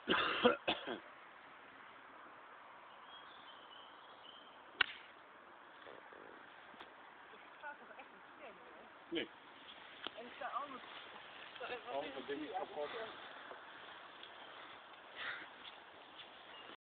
Nee. En ik sta anders. Alles dat ding is kapot.